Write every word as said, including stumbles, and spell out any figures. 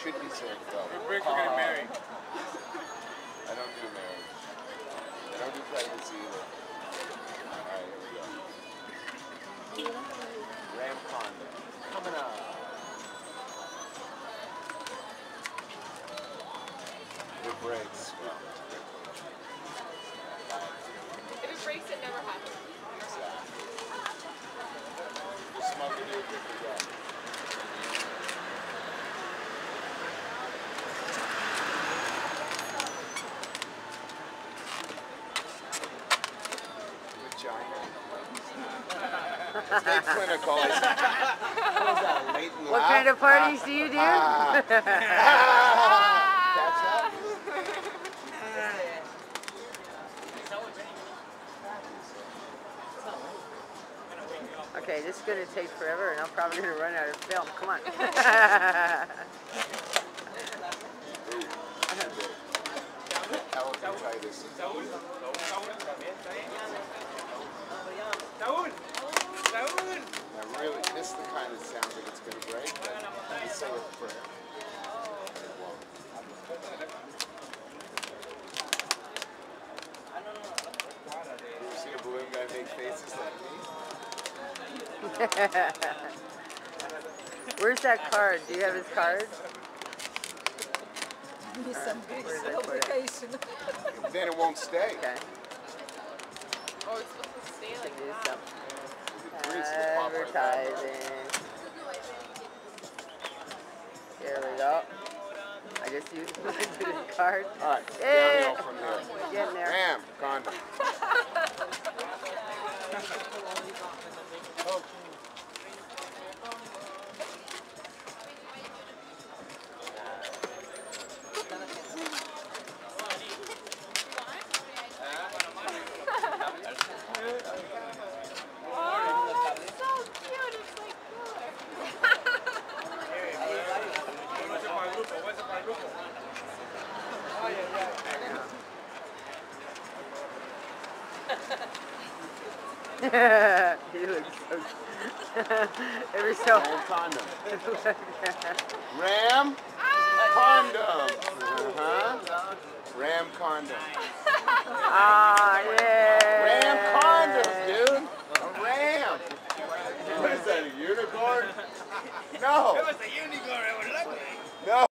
should be served though. We're break, we're getting married. I don't do marriage. I don't do pregnancy either. Alright, here we go. Ram Condom. Coming up. It breaks. Well, if it breaks, it never happens. exactly. Just smoke it, you're good to go. Stay clinical. What is that, late and What laugh? kind of parties do you do? Ah. Ah. Catch up? Okay, this is going to take forever, and I'm probably going to run out of film. Come on. Elephantitis. Now really, this is the kind that sounds like it's going to break, but you say a prayer. It won't. You ever seen a balloon guy make faces like me? Where's that card? Do you have his card? Need some big Where's that put it? celebration. Then it won't stay. Okay. Oh, it's supposed to stay like Do that. some It breathes, it'll pop right back. advertising. There we go. I just used the card. Alright, Hey. downhill from there. Getting there. Ram Condom. Oh. He looks so every so Ram Condom. Ram Condom. Uh-huh. Ram Condom. Ah, yeah. Ram condoms, dude. A ram. What is that, a unicorn? No. It was a unicorn. It was lovely. No.